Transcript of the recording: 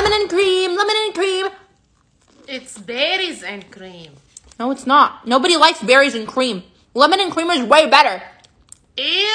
Lemon and cream, lemon and cream. It's berries and cream. No, it's not. Nobody likes berries and cream. Lemon and cream is way better. Ew.